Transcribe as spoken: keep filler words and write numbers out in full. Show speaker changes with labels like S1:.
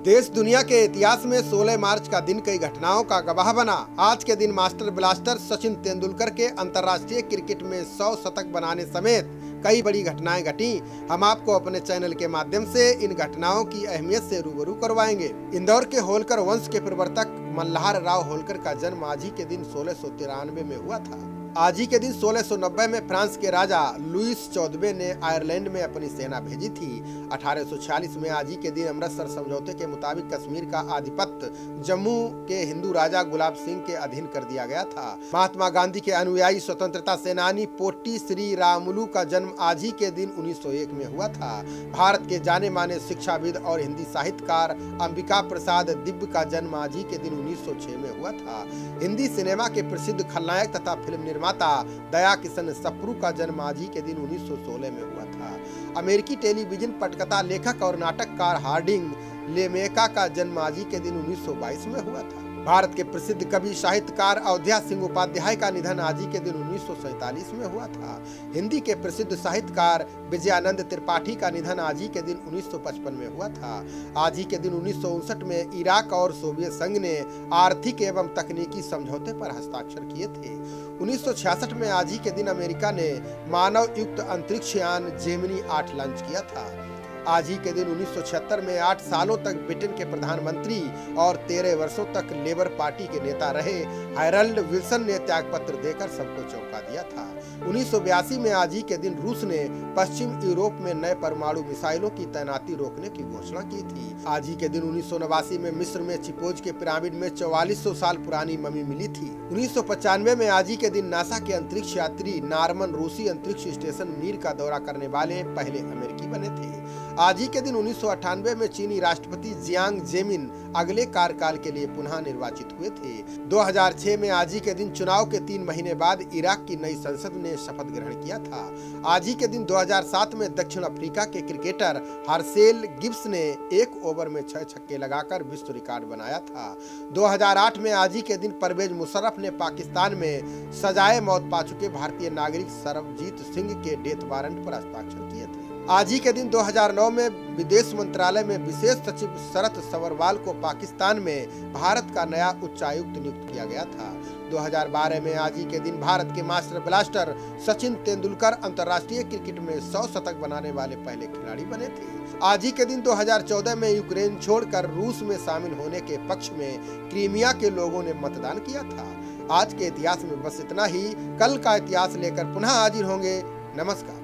S1: देश दुनिया के इतिहास में सोलह मार्च का दिन कई घटनाओं का गवाह बना। आज के दिन मास्टर ब्लास्टर सचिन तेंदुलकर के अंतर्राष्ट्रीय क्रिकेट में सौ शतक बनाने समेत कई बड़ी घटनाएं घटी। हम आपको अपने चैनल के माध्यम से इन घटनाओं की अहमियत से रूबरू करवाएंगे। इंदौर के होलकर वंश के प्रवर्तक मल्हार राव होलकर का जन्म आज ही के दिन सोलह सौ तिरानवे में हुआ था। आज ही के दिन सोलह सौ नब्बे में फ्रांस के राजा लुईस चौदहवें ने आयरलैंड में अपनी सेना भेजी थी। अठारह सौ छियालीस में आज ही के दिन अमृतसर समझौते के मुताबिक कश्मीर का आधिपत्य जम्मू के हिंदू राजा गुलाब सिंह के अधीन कर दिया गया था। महात्मा गांधी के अनुयायी स्वतंत्रता सेनानी पोट्टी श्री रामुलु का जन्म आज ही के दिन उन्नीस सौ एक में हुआ था। भारत के जाने माने शिक्षाविद और हिंदी साहित्यकार अंबिका प्रसाद दिव्य का जन्म आज ही के दिन उन्नीस सौ छह में हुआ था। हिंदी सिनेमा के प्रसिद्ध खलनायक तथा फिल्म माता दया किशन सप्रू का जन्म आज ही के दिन उन्नीस सौ सोलह में हुआ था। अमेरिकी टेलीविजन पटकथा लेखक और नाटककार हार्डिंग लेमेका का जन्म आज ही के दिन उन्नीस सौ बाईस में हुआ था। भारत के प्रसिद्ध कवि साहित्यकार अयोध्या सिंह उपाध्याय का निधन आज ही के दिन उन्नीस सौ सैंतालीस में हुआ था। हिंदी के प्रसिद्ध साहित्यकार विजयानंद त्रिपाठी का निधन आज ही के दिन उन्नीस सौ पचपन में हुआ था। आज ही के दिन उन्नीस सौ उनसठ में इराक और सोवियत संघ ने आर्थिक एवं तकनीकी समझौते पर हस्ताक्षर किए थे। उन्नीस सौ छियासठ में आज ही के दिन अमेरिका ने मानव युक्त अंतरिक्ष यान जेमिनी आठ लॉन्च किया था। आज ही के दिन उन्नीस सौ छिहत्तर में आठ सालों तक ब्रिटेन के प्रधानमंत्री और तेरह वर्षों तक लेबर पार्टी के नेता रहे हैरल्ड विल्सन ने त्यागपत्र देकर सबको चौंका दिया था। उन्नीस सौ बयासी में आज ही के दिन रूस ने पश्चिम यूरोप में नए परमाणु मिसाइलों की तैनाती रोकने की घोषणा की थी। आज ही के दिन उन्नीस सौ नवासी में मिस्र में चिपोज के पिरामिड में चौवालीस सौ साल पुरानी ममी मिली थी। उन्नीस सौ पचानवे में आज ही के दिन नासा के अंतरिक्ष यात्री नार्मन रूसी अंतरिक्ष स्टेशन मीर का दौरा करने वाले पहले अमेरिकी बने थे। आज ही के दिन उन्नीस सौ अट्ठानवे में चीनी राष्ट्रपति जियांग जेमिन अगले कार्यकाल के लिए पुनः निर्वाचित हुए थे। दो हज़ार छह में आज ही के दिन चुनाव के तीन महीने बाद इराक की नई संसद ने शपथ ग्रहण किया था। आज ही के दिन दो हज़ार सात में दक्षिण अफ्रीका के क्रिकेटर हर्सेल गिब्स ने एक ओवर में छह छक्के लगाकर विश्व रिकॉर्ड बनाया था। दो हज़ार आठ में आज ही के दिन परवेज मुशर्रफ ने पाकिस्तान में सजाए मौत पा चुके भारतीय नागरिक सरबजीत सिंह के डेथ वारंट पर हस्ताक्षर किए थे। आज ही के दिन दो हज़ार नौ में विदेश मंत्रालय में विशेष सचिव शरत सवरवाल को पाकिस्तान में भारत का नया उच्चायुक्त नियुक्त किया गया था। दो हज़ार बारह में आज ही के दिन भारत के मास्टर ब्लास्टर सचिन तेंदुलकर अंतर्राष्ट्रीय क्रिकेट में सौ शतक बनाने वाले पहले खिलाड़ी बने थे। आज ही के दिन दो हज़ार चौदह में यूक्रेन छोड़कर रूस में शामिल होने के पक्ष में क्रीमिया के लोगों ने मतदान किया था। आज के इतिहास में बस इतना ही। कल का इतिहास लेकर पुनः हाजिर होंगे। नमस्कार।